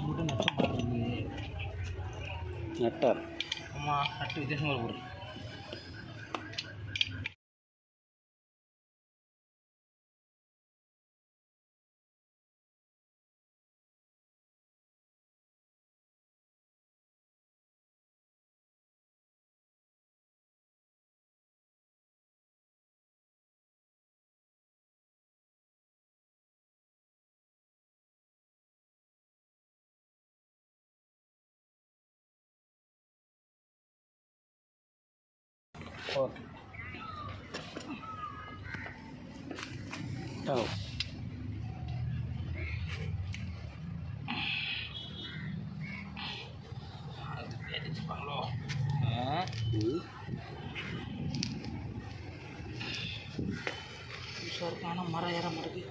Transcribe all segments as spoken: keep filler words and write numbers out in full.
மட்டும் நட்டம் பார்க்குறது நட்டா ஆமாம் நட்டு வித்தியாசமாக ஒரு ஓகே ஓ அது கேட்டுச்சுப்பாங்களோ புதுசாக இருக்கு ஆனால் மரம் ஏற மாட்டேங்குது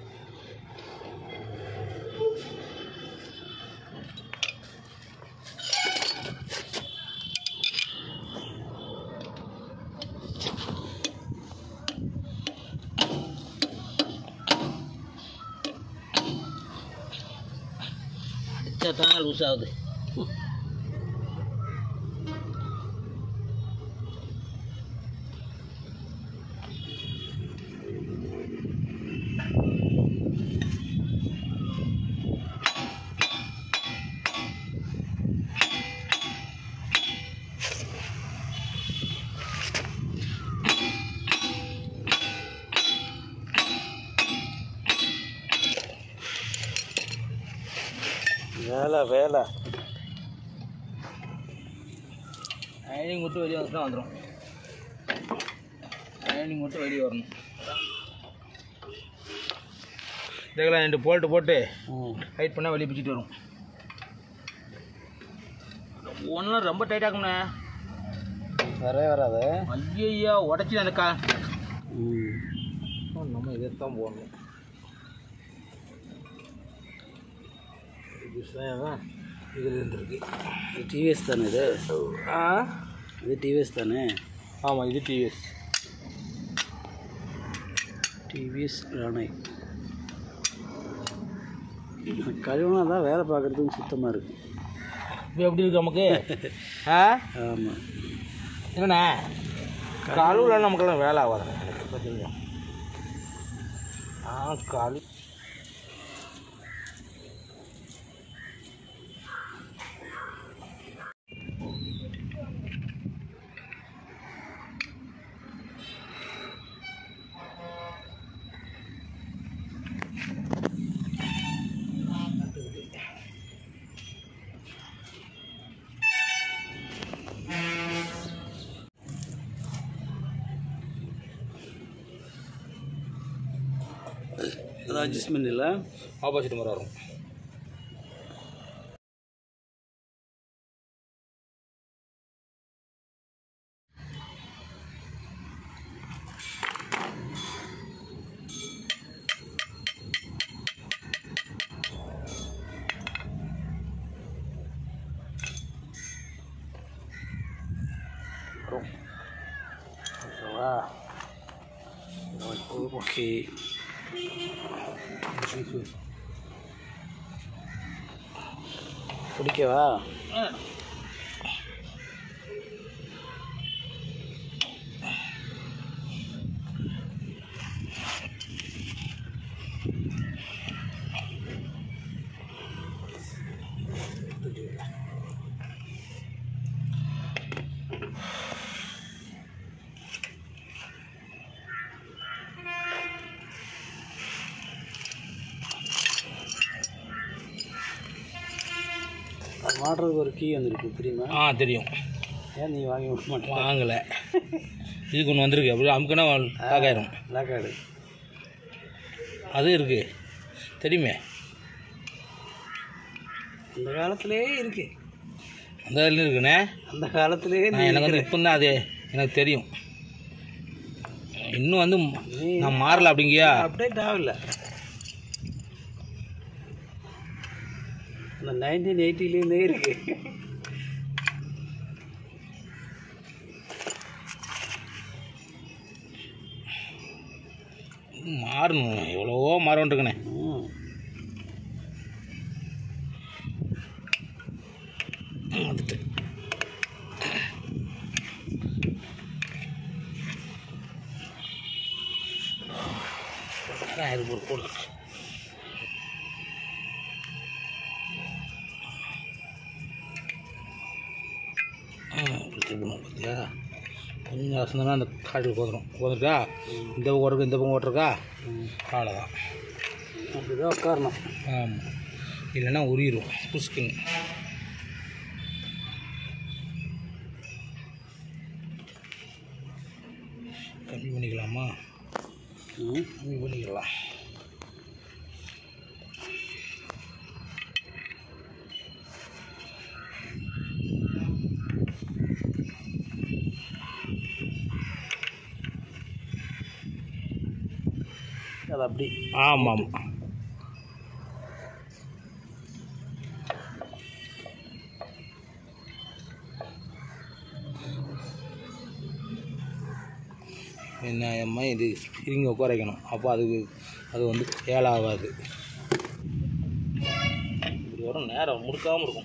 அடிச்சா லூஸ் ஆகுது வேலை வேலை அயனிங் மட்டும் வெளியே வந்து தான் வந்துடும் அயனிங் மட்டும் வெளியே வரணும் இதெல்லாம் ரெண்டு போல்ட்டு போட்டு டைட் பண்ணால் வெளியே பிடிச்சிட்டு வரும் ஒன்றும் ரொம்ப டைட்டாகும்ண்ணே வரவே வராது ஐயா உடச்சி அந்த கா ம் நம்ம இதை தான் போடணும் இதில் இருந்துருக்கு இது டிவிஎஸ் தானே இது ஆ இது டிவிஎஸ் தானே ஆமாம் இது டிவிஎஸ் டிவிஎஸ் ராணை கழுவுனா தான் வேலை பார்க்குறதுக்கு சுத்தமாக இருக்குது இப்போ எப்படி இருக்கு நமக்கு ஆ ஆமாம் என்னண்ணே கழுவுல நமக்கெல்லாம் வேலை ஆகாது இப்போ தெரியும் ஆ கழு அது அட்ஜஸ்ட்மெண்ட் இல்லை ஆப்போசிட் மாதிரி வரும் ஓகே பிடிக்கவா மாட்டுறதுக்கு ஒரு கீ வந்துருக்கு தெரியுமா? ஆ தெரியும். ஏன் நீ வாங்கி விட மாட்டேன்? வாங்கலை, இதுக்கு ஒன்று வந்திருக்கு. அப்படி அமுக்குன்னா லாக் ஆயிரும். லாக் ஆகிடு. அது இருக்குது தெரியுமே, அந்த காலத்திலே இருக்கு. அந்த காலத்துலேயும் இருக்குண்ணே. அந்த காலத்திலே எனக்கு வந்து இப்போ தான் அது எனக்கு தெரியும். இன்னும் வந்து நான் மாறல அப்படிங்கியா, அப்டேட் ஆகல. அந்த நைன்டீன் எயிட்டிலேருந்தே இருக்கு. மாறணும், எவ்வளவோ மாறன்ட்டுருக்கண்ணே. வந்துட்டு இருக்கு ஒரு போடு. பார்த்தியா கொஞ்சம் வாசம் அந்த காட்டில் போதுடும் போதுருக்கா. இந்த பக்கம் ஓட்டுருக்கு இந்த பக்கம் ஓட்டுருக்கா. அவ்வளோதான், அப்படிதான் உட்காரணும். ஆமாம், இல்லைன்னா உரியிடும் புஷ்குன்னு. கம்மி பண்ணிக்கலாமா? கம்மி பண்ணிக்கலாம். அது அப்படி. ஆமாம், என்ன இது ஸ்ப்ரிங் உட்கார வைக்கணும். அப்போ அதுக்கு அது வந்து ஏழாகாது. இப்படி வரும் நேரம் முடுக்காமல் இருக்கும்.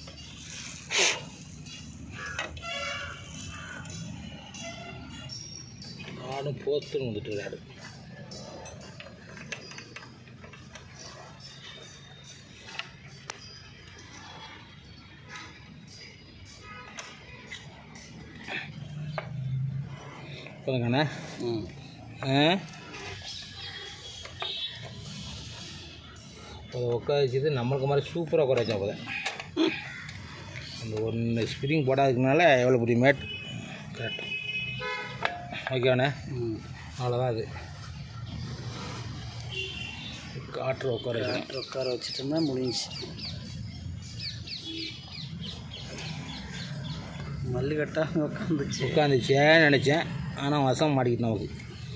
நானும் போத்துன்னு வந்துட்டு இருக்காரு. போதுங்கண்ணா. ம் ஆ அதை உட்கார வச்சது நம்மளுக்கு மாதிரி சூப்பராக உட்கார வச்சா போதும். அந்த ஒன்று ஸ்ப்ரிங் போடாததுனால எவ்வளோ பெரிய மேட் கரெக்ட். ஓகேண்ணே. ம் அவ்வளோதான். அது காற்று உட்கார காற்று உட்கார வச்சுட்டோம்னா முடிஞ்சிச்சு. மல்லிகட்டாக உட்காந்துச்சு உட்காந்துச்சேன்னு நினச்சேன். ஆனால் வசம் மாட்டிக்கிட்டு நமக்கு.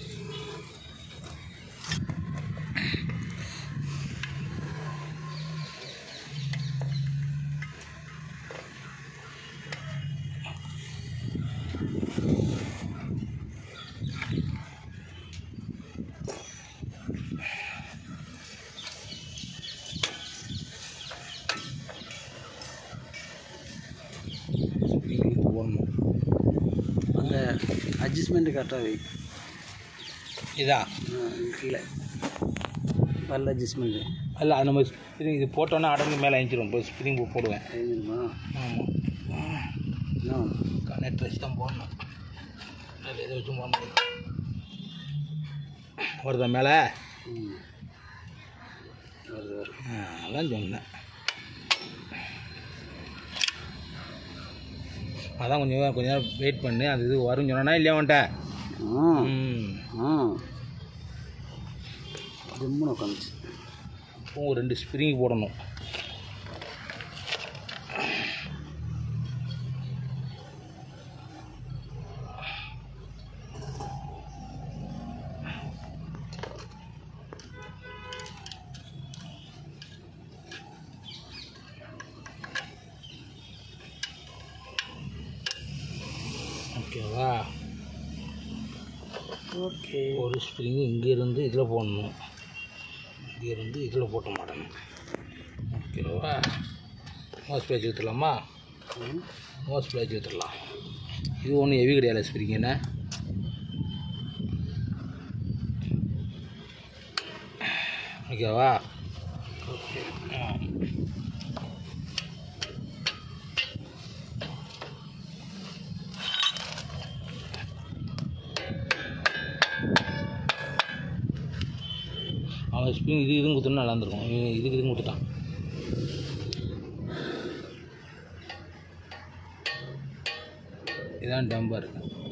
போடணும். அந்த அட்ஜஸ்ட்மெண்ட்டு கரெக்டாக வை. இதா கீழே பல்ல அட்ஜஸ்ட்மெண்ட்டு இல்லை, அது நம்ம ஸ்ப்ரிங் இது போட்டோன்னே ஆட்டோமேட்டிக் மேலே அழிஞ்சிடும். இப்போ ஸ்ப்ரிங் போடுவேன். தெரியுமா? ஆமாம், இன்னும் கனெக்ட் வச்சு தான் போடணும். அது எதை வச்சு போடணும். வருதா மேலே? ம் வருது வருது. அதான் சொன்னேன். அதான் கொஞ்சம் கொஞ்ச நேரம் வெயிட் பண்ணு. அது இது வரும் சொன்னா இல்லையா வந்துட்ட. ம் ம் ஜம்முன்னு உட்காந்துச்சு. இப்போ ஒரு ரெண்டு ஸ்ப்ரிங் போடணும். ஓகேவா? ஓகே. ஒரு ஸ்ப்ரிங் இங்கேருந்து இதில் போடணும், இங்கேருந்து இதில் போட்ட மாட்டணும். ஓகேவா? நோஸ் பிளேஜ் ஊற்றலாமா? நோஸ் பிளேஜ் ஊற்றலாம். இது ஒன்றும் ஹெவி கிடையாது ஸ்ப்ரிங். என்ன ஓகேவா? ஓகே. ஆ அவன் ஸ்ப்ரிங் இது இதுன்னு கொடுத்தோன்னா நல்லா இருந்திருக்கும். இதுக்கு இதுன்னு கொடுத்துட்டான். இதான் டம்பர்.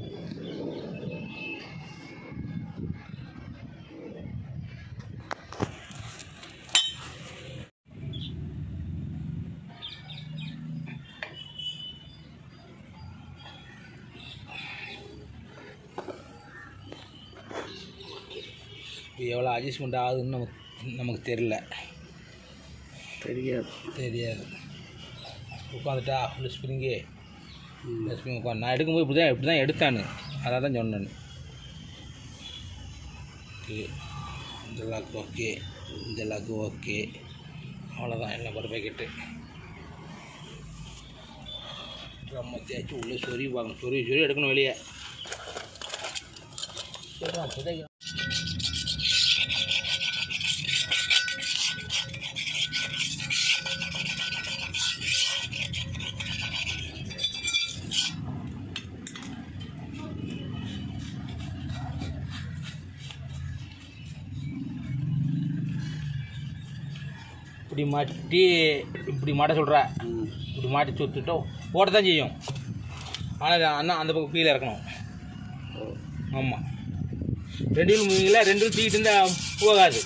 எவ்வளோ அட்ஜஸ்ட்மெண்ட் ஆகுதுன்னு நமக்கு நமக்கு தெரியல. தெரியாது தெரியாது. உட்காந்துட்டா ஃபுல் ஸ்ப்ரிங்கு ஸ்ப்ரிங் உட்காந்து நான் எடுக்கும்போது இப்படி தான் இப்படி தான் எடுத்தானு. அதான் தான் சொன்னேன். ஓகே, இந்த லாக்கு ஓகே, இந்த லாக்கு ஓகே. அவ்வளோதான், எல்லாம் பர் பேக்கெட்டு. ட்ரம்மை தேய்ச்சி உள்ளே சொருவி பார்க்கணும். சொருவி சொருவி எடுக்கணும் வெளியே. சொல்கிறான் புதைக்க இப்படி மாட்டி இப்படி மாட்ட சொல்கிற. இப்படி மாட்டி சுற்றுட்டோ போட்ட தான் செய்யும். ஆனால் அண்ணா அந்த பக்கம் கீழே இறக்கணும். ஆமாம், ரெண்டு வீல் மூவிங்களா ரெண்டு வீல் தூக்கிட்டு இருந்தால் போகாது.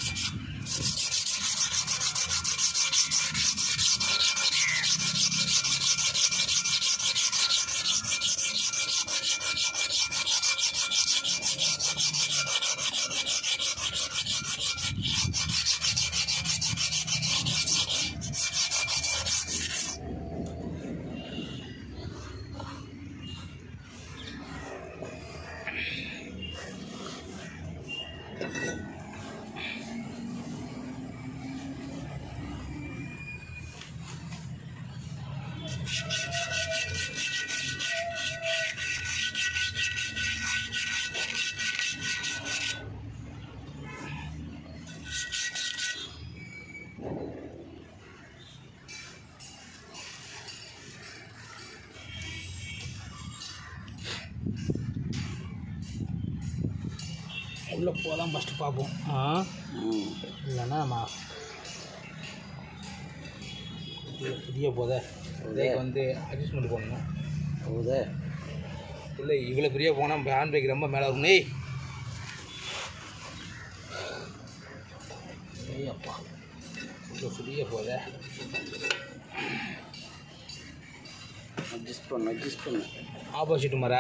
உள்ளே போதான் ஃபஸ்ட்டு பார்ப்போம். ஆ இல்லைன்னா நம்ம புதிய போதை இதைக்கு வந்து அட்ஜஸ்ட்மெண்ட் பண்ணணும். போதே இல்லை இவ்வளோ பெரிய போனால் ஹேண்ட் பேக் ரொம்ப மேலே இருக்கும். நெய் அப்பா இவ்வளோ பெரிய போதை அட்ஜஸ்ட் பண்ணு அட்ஜஸ்ட் பண்ணு ஆப்போசிட் மர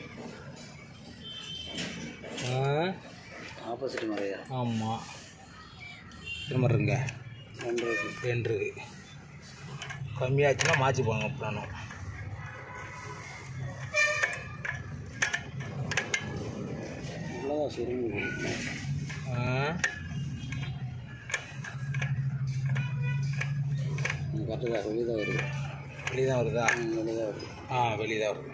ஆப்போசிட் மரையா? ஆமாம், திரும்ப இருங்க ரெண்டு ரெண்டு இருக்குது. கம்மியாச்சுன்னா மாற்றி போங்க. அப்புறம் இவ்வளோதான் சரி. கரெக்டு தான், வெளியே தான் வருது. வெளியே தான் வருதா? வெளியே தான் வருது. ஆ வெளியே தான் வருது.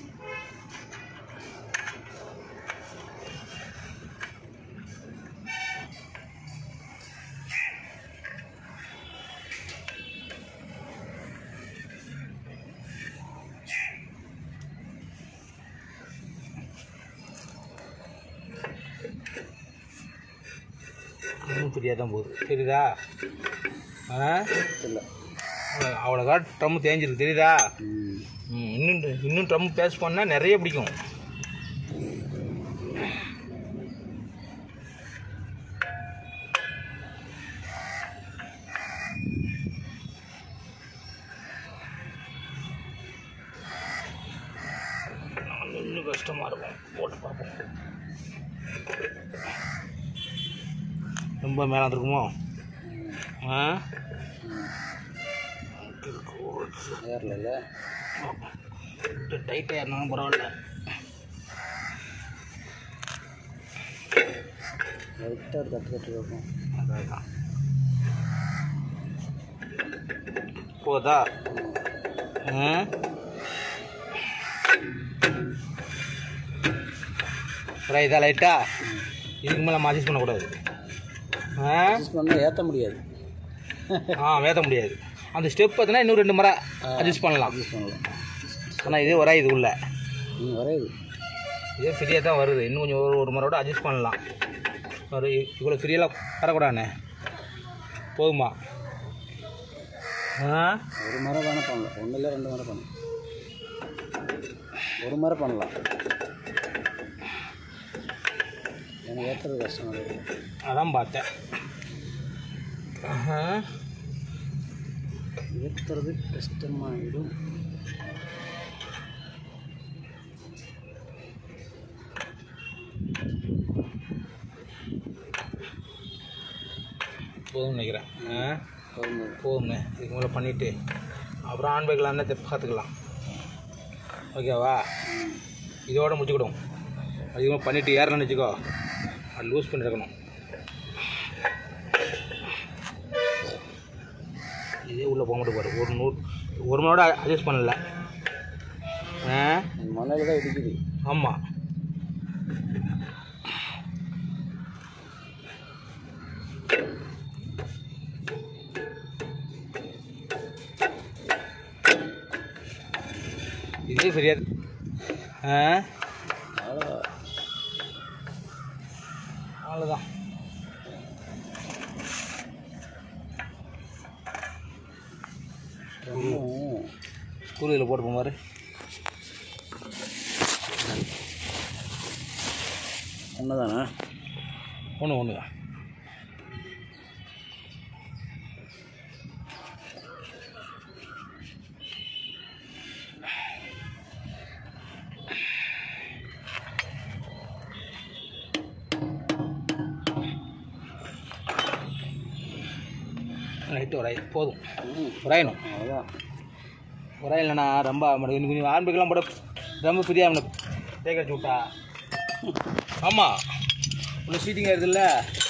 இன்னும் ஃப்ரீயாக தான் போகுது, தெரியுதா? ஆ இல்லை அவ்வளோக்கா ட்ரம்மு தேஞ்சிருக்கு, தெரியுதா? ம் இன்னும் இன்னும் ட்ரம்மு பேஸ் பண்ணால் நிறைய பிடிக்கும். இன்னும் கஷ்டமாக இருக்கும், போட்டு பார்ப்போம். ரொம்ப மேலே வந்துருக்குமோ? ஆ ஏறல, டைட்டாக ஏறினாலும் பரவாயில்ல. லைட்டாக ஒரு கட்டு கட்டு இருக்கும். அதான் போதா? ரைதா லைட்டா இதுக்கு மேலே மாஜிஸ் பண்ணக்கூடாது. பண்ணால் ஏற்ற முடியாது. ஆ ஏற்ற முடியாது. அந்த ஸ்டெப் பார்த்தீங்கன்னா இன்னும் ரெண்டு முறை அட்ஜஸ்ட் பண்ணலாம் அட்ஜஸ்ட் பண்ணலாம். ஆனால் இதே வராது, இது உள்ள வராது. இதே ஃப்ரீயாக தான் வருது. இன்னும் கொஞ்சம் ஒரு ஒரு முறையோட அட்ஜஸ்ட் பண்ணலாம். ஒரு இவ்வளோ ஃப்ரீயெல்லாம் வரக்கூடாதுண்ணே, போதுமா? ஆ ஒரு முறை வேணா பண்ணலாம், ஒன்றும் இல்லை ரெண்டு முறை பண்ணலாம், ஒரு முறை பண்ணலாம். எனக்கு ஏற்றுறது கஷ்டமாக இருக்குது, அதான் பார்த்தேன். ஏற்றுறது கஷ்டமாகிடும். போதும் நினைக்கிறேன். போதும் போதும்ண்ணே, இதுக்கு மேலே பண்ணிவிட்டு அப்புறம் ஆன் பேக்கில் தான் பார்த்துக்கலாம். ஓகேவா? இதோட முடிச்சுக்கிடும். அதிகமாக பண்ணிவிட்டு ஏறணும்னு வச்சுக்கோ, அது லூஸ் பண்ணி இருக்கணும். இதே உள்ளே போக மட்டும் பாரு. ஒரு நூறு ஒரு மணி நேரம் அட்ஜஸ்ட் பண்ணல. ஆ மணல் தான் இடிக்குது. ஆமாம். இதே சரியா ஆ அவ்வளோதான். ஸ்கூல் இதில் போட்டு போமாரு. ஒன்று தானே? ஒன்று ஒன்று தான். ரைட்டு ஒரு போதும் உராயணும். அவ்வளோதான். உராயில்லைண்ணா ரொம்ப இன்னும் கொஞ்சம் ஆரம்பிக்கலாம் போட ரொம்ப ஃப்ரீயாக அவனை தேக்க வச்சு விட்டா. ஆமாம் ஒன்று சீட்டிங் ஆயிடுதுல்ல.